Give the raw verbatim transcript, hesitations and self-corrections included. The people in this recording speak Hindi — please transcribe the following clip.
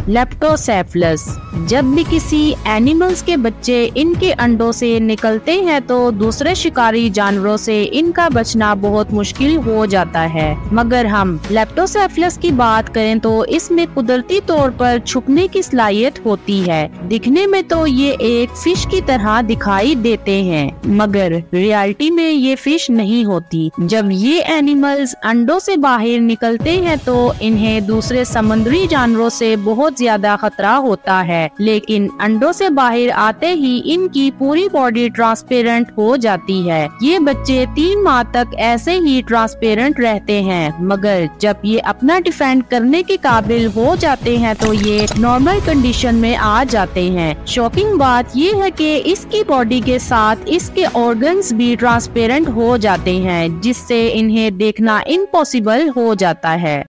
लेप्टोसेफलस। जब भी किसी एनिमल्स के बच्चे इनके अंडों से निकलते हैं तो दूसरे शिकारी जानवरों से इनका बचना बहुत मुश्किल हो जाता है। मगर हम लेप्टोसेफलस की बात करें तो इसमें कुदरती तौर पर छुपने की सलाहियत होती है। दिखने में तो ये एक फिश की तरह दिखाई देते हैं, मगर रियलिटी में ये फिश नहीं होती। जब ये एनिमल्स अंडों से बाहर निकलते हैं तो इन्हें दूसरे समुद्री जानवरों से बहुत ज्यादा खतरा होता है, लेकिन अंडों से बाहर आते ही इनकी पूरी बॉडी ट्रांसपेरेंट हो जाती है। ये बच्चे तीन माह तक ऐसे ही ट्रांसपेरेंट रहते हैं, मगर जब ये अपना डिफेंड करने के काबिल हो जाते हैं तो ये नॉर्मल कंडीशन में आ जाते हैं। शॉकिंग बात ये है कि इसकी बॉडी के साथ इसके ऑर्गन्स भी ट्रांसपेरेंट हो जाते हैं, जिससे इन्हें देखना इम्पॉसिबल हो जाता है।